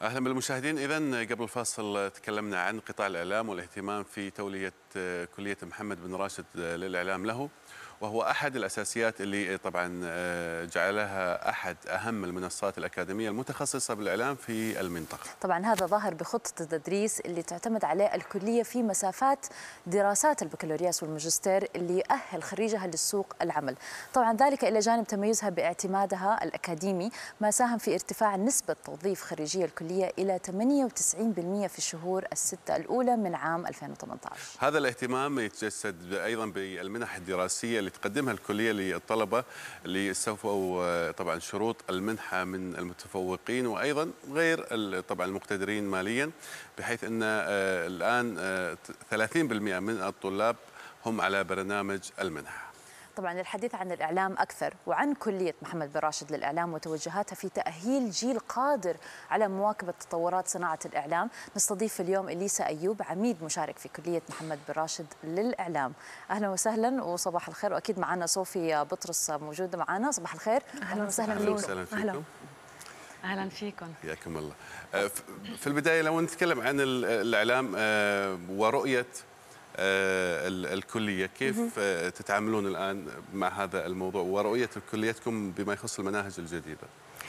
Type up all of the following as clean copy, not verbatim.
أهلا بالمشاهدين. إذن قبل الفاصل تكلمنا عن قطاع الإعلام والاهتمام في تولية كلية محمد بن راشد للإعلام له، وهو أحد الأساسيات اللي طبعا جعلها أحد أهم المنصات الأكاديمية المتخصصة بالإعلام في المنطقة. طبعا هذا ظاهر بخطة التدريس اللي تعتمد عليه الكلية في مسافات دراسات البكالوريوس والماجستير اللي يؤهل خريجها للسوق العمل. طبعا ذلك إلى جانب تميزها باعتمادها الأكاديمي، ما ساهم في ارتفاع نسبة توظيف خريجي الكلية إلى 98% في الشهور الستة الأولى من عام 2018. هذا الاهتمام يتجسد أيضا بالمنح الدراسية اللي تقدمها الكلية للطلبة اللي استوفوا طبعا شروط المنحة من المتفوقين وأيضا غير طبعا المقتدرين ماليا، بحيث أن الآن 30% من الطلاب هم على برنامج المنحة. طبعا للحديث عن الإعلام أكثر وعن كلية محمد بن راشد للإعلام وتوجهاتها في تأهيل جيل قادر على مواكبة تطورات صناعة الإعلام، نستضيف اليوم إليسا أيوب، عميد مشارك في كلية محمد بن راشد للإعلام. أهلا وسهلا وصباح الخير. وأكيد معنا صوفي بطرس موجودة معنا. صباح الخير. أهلا وسهلا فيكم. أهلا فيكم. حياكم الله. في البداية لو نتكلم عن الإعلام ورؤية الكلية، كيف تتعاملون الآن مع هذا الموضوع ورؤية كليتكم بما يخص المناهج الجديدة؟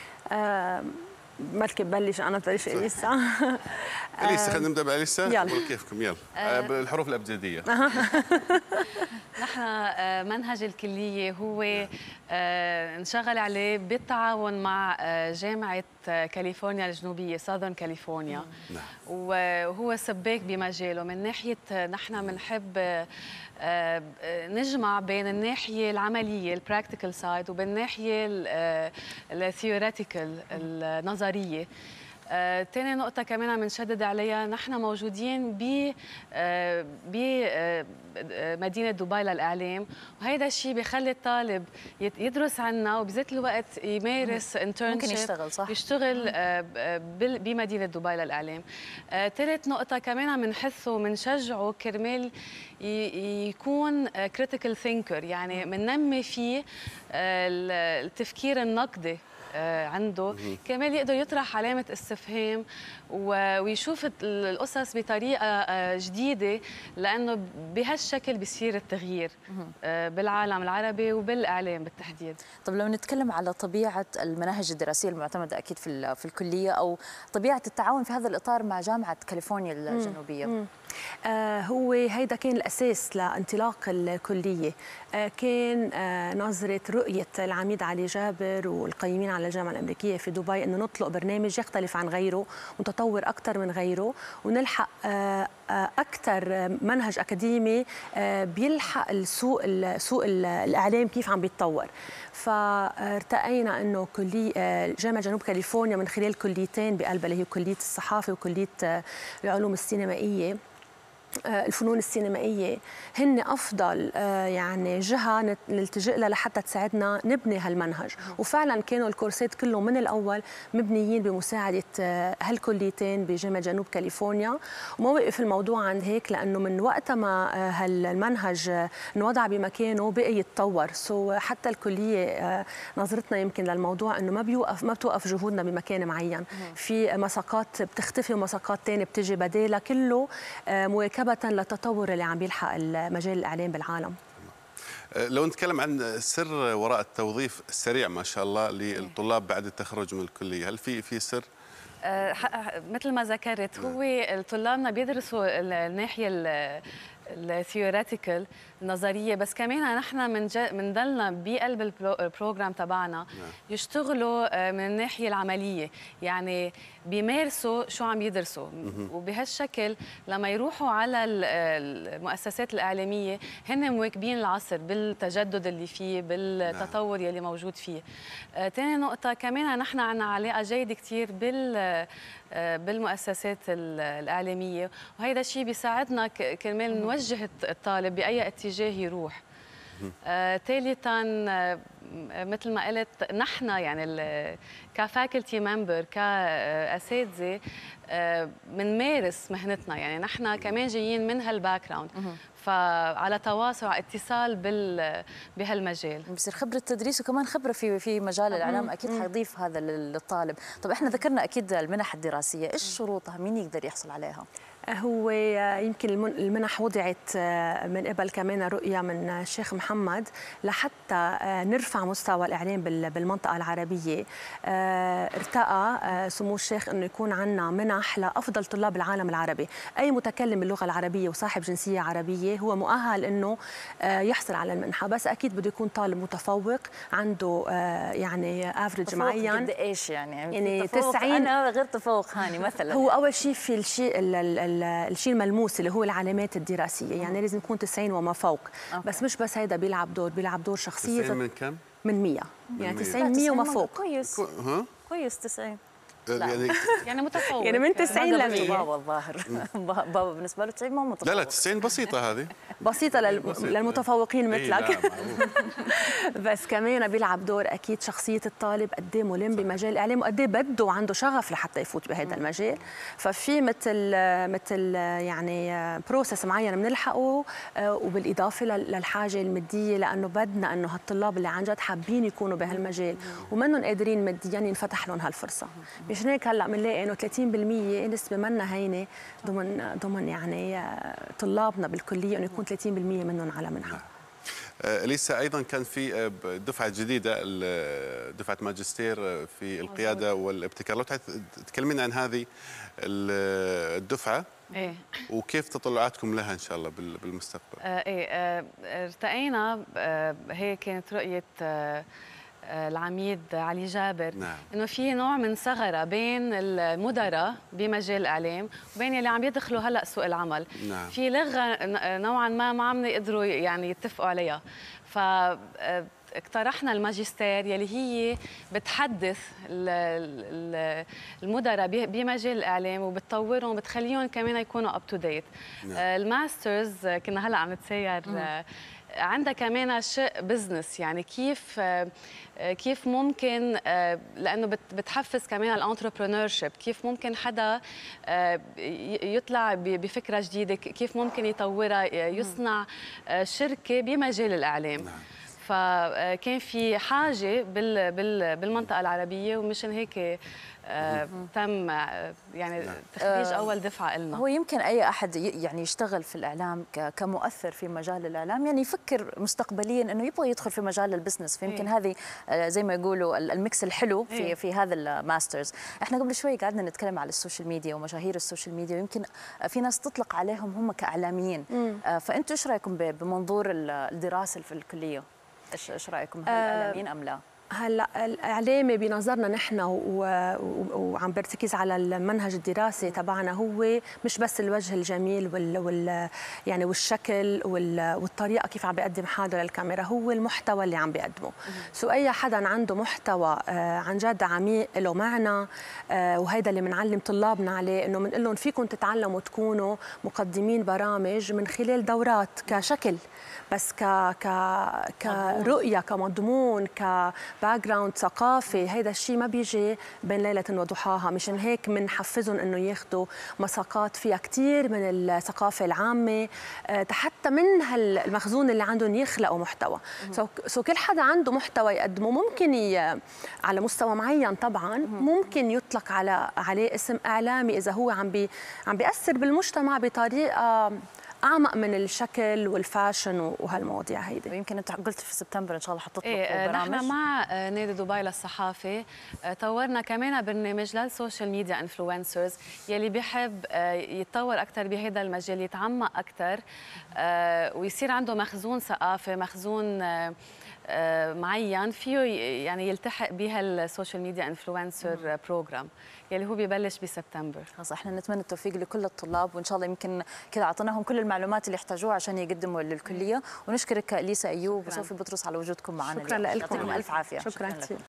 بلكي ببلش أنا ببلش إليسا. إليسا، خلينا نبدأ بإليسا. يلا كيفكم؟ يلا بالحروف الأبجدية. نحن منهج الكلية هو نشغل عليه بالتعاون مع جامعة كاليفورنيا الجنوبية ساذرن كاليفورنيا، وهو سباك بمجاله. من ناحية نحن بنحب نجمع بين الناحية العملية البراكتيكال سايد وبين الناحية الثيوريتيكال النظرية. ثاني نقطة كمان بنشدد عليها، نحن موجودين بمدينة دبي للإعلام، وهذا الشيء بيخلي الطالب يدرس عنا وبذات الوقت يمارس ممكن يشتغل صح؟ يشتغل بمدينة دبي للإعلام. ثالث نقطة كمان بنحثه وبنشجعه كرمال يكون كريتيكال ثينكر، يعني بننمي فيه التفكير النقدي عنده، كمان يقدر يطرح علامة استفهام ويشوف القصص بطريقة جديدة، لأنه بهالشكل بيصير التغيير بالعالم العربي وبالإعلام بالتحديد. طب لو نتكلم على طبيعة المناهج الدراسية المعتمدة أكيد في الكلية، أو طبيعة التعاون في هذا الإطار مع جامعة كاليفورنيا الجنوبية. هو هيدا كان الأساس لانطلاق الكلية، كان نظرة رؤية العميد علي جابر والقيمين على الجامعة الأمريكية في دبي أنه نطلق برنامج يختلف عن غيره متطور أكثر من غيره، ونلحق أكثر منهج أكاديمي بيلحق سوق الإعلام كيف عم بيتطور. فارتأينا أنه جامعة جنوب كاليفورنيا من خلال كليتين بقلبها اللي هي كلية الصحافة وكلية العلوم السينمائية الفنون السينمائية هن أفضل يعني جهة نلتجئ لها لحتى تساعدنا نبني هالمنهج. وفعلا كانوا الكورسات كلهم من الأول مبنيين بمساعدة هالكليتين بجامعة جنوب كاليفورنيا. وما وقف الموضوع عند هيك، لأنه من وقت ما هالمنهج انوضع بمكانه بقي يتطور. حتى الكلية نظرتنا يمكن للموضوع أنه ما بتوقف جهودنا بمكان معين، في مساقات بتختفي ومساقات ثانية بتجي بدالها، كله مواكبة للتطور اللي عم بيلحق مجال الإعلام بالعالم. لو نتكلم عن سر وراء التوظيف السريع ما شاء الله للطلاب بعد التخرج من الكلية، هل في سر؟ مثل ما ذكرت، هو طلابنا بيدرسوا الناحية الثيوريتيكال النظريه، بس كمان نحن بنضلنا بقلب البروجرام تبعنا يشتغلوا من الناحيه العمليه، يعني بيمارسوا شو عم يدرسوا. وبهالشكل لما يروحوا على المؤسسات الاعلاميه هن مواكبين العصر بالتجدد اللي فيه، بالتطور يلي موجود فيه. ثاني نقطه كمان، نحن عندنا علاقه جيده كثير بالمؤسسات الإعلامية، وهذا الشيء بيساعدنا كرمال نوجه الطالب بأي اتجاه يروح. ثالثا مثل ما قلت نحن يعني كفاكولتي ممبر كاساتذه بنمارس مهنتنا، يعني نحن كمان جايين من هالباك جراوند، فعلى تواصل على اتصال بهالمجال بصير خبره تدريس وكمان خبره في مجال الاعلام اكيد حيضيف هذا للطالب. طب احنا ذكرنا اكيد المنح الدراسيه، ايش شروطها؟ مين يقدر يحصل عليها؟ هو يمكن المنح وضعت من قبل كمان رؤية من الشيخ محمد لحتى نرفع مستوى الإعلام بالمنطقة العربية. ارتقى سمو الشيخ أنه يكون عندنا منح لأفضل طلاب العالم العربي. أي متكلم باللغة العربية وصاحب جنسية عربية هو مؤهل أنه يحصل على المنحة، بس أكيد بده يكون طالب متفوق عنده يعني افريج معين. قد ايش يعني 90؟ انا غير تفوق هاني مثلا. هو اول شيء في الشيء الملموس اللي هو العلامات الدراسيه، يعني لازم يكون 90 وما فوق. بس مش بس هيدا بيلعب دور شخصيه. 90 من كم؟ من 100 يعني 90 100 وما فوق. كويس كويس 90 يعني متفوق، يعني من 90 ل 100. بابا الظاهر بابا بالنسبه له 90 ما متفوق. لا 90 بسيطه، هذه بسيطه للمتفوقين مثلك. بس كمان بيلعب دور اكيد شخصيه الطالب، قد ايه ملم بمجال الاعلام وقد ايه بده وعنده شغف لحتى يفوت بهذا المجال. ففي مثل يعني بروسس معين بنلحقه، وبالاضافه للحاجه الماديه، لانه بدنا انه هالطلاب اللي عن جد حابين يكونوا بهالمجال ومنهم قادرين ماديا ينفتح لهم هالفرصه. مشان هيك هلا بنلاقي انه 30% نسبه منا هينه ضمن يعني طلابنا بالكليه انه يكون 30% منهم على منحه. اليسا، ايضا كان في دفعه جديده، دفعه ماجستير في القياده والابتكار، لو تكلمين عن هذه الدفعه وكيف تطلعاتكم لها ان شاء الله بالمستقبل. ارتقينا، هي كانت رؤيه العميد علي جابر، نعم. انه في نوع من ثغره بين المدراء بمجال الاعلام وبين اللي عم يدخلوا هلا سوق العمل. نعم. في لغه نوعا ما عم يقدروا يعني يتفقوا عليها. ف اقترحنا الماجستير يلي هي بتحدث المدراء بمجال الاعلام وبتطورهم وبتخليهم كمان يكونوا اب تو ديت. الماسترز كنا هلا عم نتسير، عندها كمان شق بزنس، يعني كيف ممكن، لانه بتحفز كمان الانتربرونور شيب، كيف ممكن حدا يطلع بفكره جديده، كيف ممكن يطورها، يصنع شركه بمجال الاعلام. فكان في حاجه بالمنطقه العربيه، ومشان هيك تم يعني تخريج اول دفعه لنا. هو يمكن اي احد يعني يشتغل في الاعلام كمؤثر في مجال الاعلام، يعني يفكر مستقبليا انه يبغى يدخل في مجال البزنس، فيمكن هذه زي ما يقولوا الميكس الحلو في هذا الماسترز. احنا قبل شوي قعدنا نتكلم على السوشيال ميديا ومشاهير السوشيال ميديا، ويمكن في ناس تطلق عليهم هم كاعلاميين. فانتوا ايش رايكم بمنظور الدراسه في الكليه؟ ايش رايكم، هل اعلاميين ام لا؟ هلا الاعلامي بنظرنا نحن وعم برتكز على المنهج الدراسي تبعنا هو مش بس الوجه الجميل يعني والشكل والطريقه كيف عم بيقدم حاله للكاميرا، هو المحتوى اللي عم بيقدمه. سو اي حدا عنده محتوى عن جد عميق له معنى، وهيدا اللي بنعلم طلابنا عليه، انه بنقول لهم فيكم تتعلموا تكونوا مقدمين برامج من خلال دورات كشكل، بس كرؤيه، كمضمون، كباك جراوند ثقافي. هيدا الشيء ما بيجي بين ليله وضحاها. مشان هيك بنحفزهم انه ياخذوا مساقات فيها كثير من الثقافه العامه، حتى من هالمخزون اللي عندهم يخلقوا محتوى. سو كل حدا عنده محتوى يقدمه، ممكن على مستوى معين طبعا ممكن يطلق عليه اسم اعلامي اذا هو عم بيأثر بالمجتمع بطريقه اعمق من الشكل والفاشن وهالمواضيع هيدي. ويمكن انت قلت في سبتمبر ان شاء الله حتطلقوا برامج. نحن مع نادي دبي للصحافه طورنا كمان برنامج للسوشيال ميديا انفلونسرز يلي بيحب يتطور اكثر بهذا المجال، يتعمق اكثر ويصير عنده مخزون ثقافه، مخزون معين فيه يعني يلتحق بها السوشيال ميديا انفلونسر بروجرام يلي هو ببلش بسبتمبر. خلاص احنا نتمنى التوفيق لكل الطلاب، وان شاء الله يمكن كذا اعطيناهم كل المعلومات اللي يحتاجوها عشان يقدموا للكليه. ونشكرك اليسا ايوب وصوفي بطرس على وجودكم معنا. شكرا لكم، يعطيكم الف عافيه. شكرا كثير.